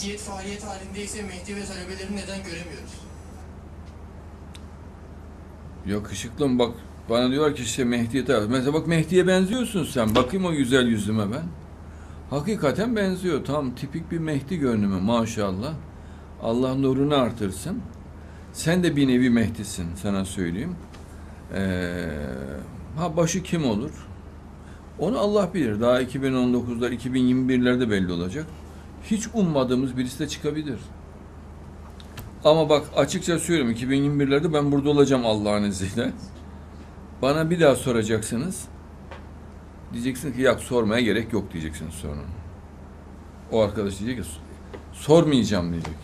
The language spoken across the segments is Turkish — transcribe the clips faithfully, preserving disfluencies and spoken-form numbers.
mehdiyet faaliyet halindeyse Mehdi ve talebelerini neden göremiyoruz? Yakışıklım bak, bana diyorlar ki işte Mehdi'ye taraf. Mesela bak, Mehdi'ye benziyorsun sen. Bakayım o güzel yüzüme ben. Hakikaten benziyor. Tam tipik bir Mehdi görünümü maşallah. Allah nurunu artırsın. Sen de bir nevi Mehdi'sin, sana söyleyeyim. Ee, ha başı kim olur? Onu Allah bilir. Daha iki bin on dokuzlar, iki bin yirmi birlerde belli olacak. Hiç ummadığımız birisi de çıkabilir. Ama bak, açıkça söylüyorum, iki bin yirmi birlerde ben burada olacağım Allah'ın izniyle. Bana bir daha soracaksınız. Diyeceksin ki ya sormaya gerek yok diyeceksiniz sonra. O arkadaş diyecek ki sormayacağım diyecek.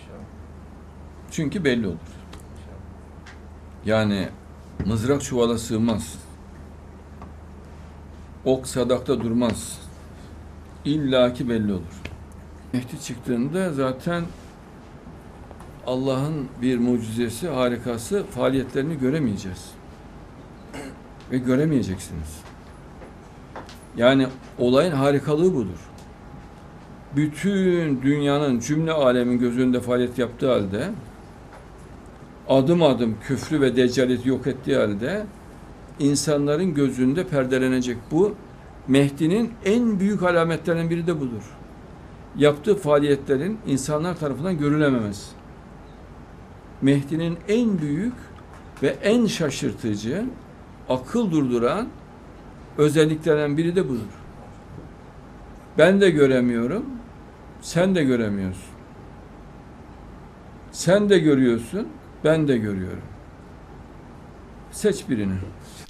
Çünkü belli olur. Yani mızrak çuvala sığmaz. Ok sadakta durmaz. İlla ki belli olur. Mehdi çıktığında zaten Allah'ın bir mucizesi, harikası, faaliyetlerini göremeyeceğiz. Ve göremeyeceksiniz. Yani olayın harikalığı budur. Bütün dünyanın, cümle alemin göz önünde faaliyet yaptığı halde, adım adım küfrü ve deccaleti yok ettiği halde, insanların gözünde perdelenecek. Bu, Mehdi'nin en büyük alametlerinden biri de budur. Yaptığı faaliyetlerin insanlar tarafından görülememesi. Mehdi'nin en büyük ve en şaşırtıcı, akıl durduran özelliklerinden biri de budur. Ben de göremiyorum, sen de göremiyorsun. Sen de görüyorsun, ben de görüyorum. Seç birini.